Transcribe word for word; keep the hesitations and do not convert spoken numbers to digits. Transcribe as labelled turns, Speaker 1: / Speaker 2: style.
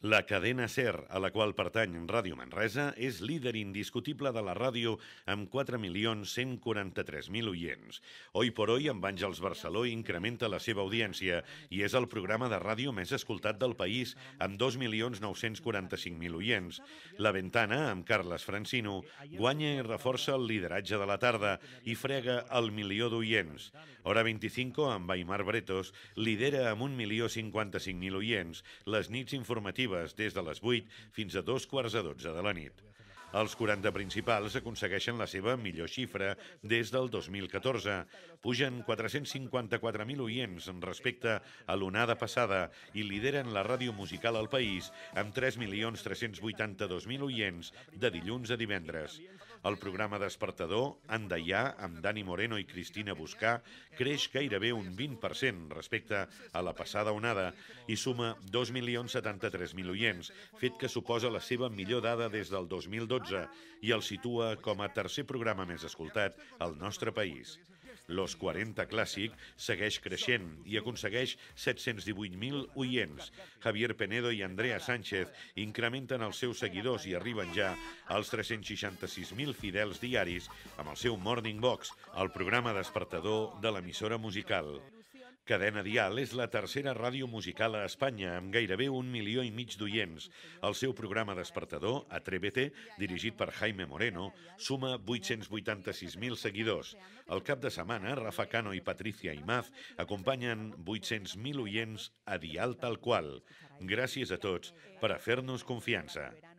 Speaker 1: La cadena SER, a la qual pertany Ràdio Manresa, és líder indiscutible de la ràdio amb quatre milions cent quaranta-tres mil oients. Hoy por hoy, amb Àngels Barceló, incrementa la seva audiència i és el programa de ràdio més escoltat del país, amb dos milions nou-cents quaranta-cinc mil oients. La Ventana, amb Carles Francino, guanya i reforça el lideratge de la tarda i frega el milió d'oients. Hora vint-i-cinc, amb Aimar Bretos, lidera amb un milió cinquanta-cinc mil oients les nits informatives des de les vuit fins a dos quarts de dotze de la nit. Els quaranta principals aconsegueixen la seva millor xifra des del dos mil catorze. Pugen quatre-cents cinquanta-quatre mil oients respecte a l'onada passada i lideren la ràdio musical al país amb tres milions tres-cents vuitanta-dos mil oients de dilluns a divendres. El programa despertador, Andaià, amb Dani Moreno i Cristina Buscà, creix gairebé un vint per cent respecte a la passada onada i suma dos milions setanta-tres mil oients, fet que suposa la seva millor dada des del dos mil dotze i el situa com a tercer programa més escoltat al nostre país. Los quaranta Clàssic segueix creixent i aconsegueix set-cents divuit mil oients. Javier Penedo i Andrea Sánchez incrementen els seus seguidors i arriben ja als tres-cents seixanta-sis mil fidels diaris amb el seu Morning Box, el programa despertador de l'emissora musical. Cadena Dial és la tercera ràdio musical a Espanya, amb gairebé un milió i mig d'oients. El seu programa despertador, Atrévete, dirigit per Jaime Moreno, suma vuit-cents vuitanta-sis mil seguidors. El cap de setmana, Rafa Cano i Patricia Imaz acompanyen vuit-cents mil oients a Dial Tal Qual. Gràcies a tots per a fer-nos confiança.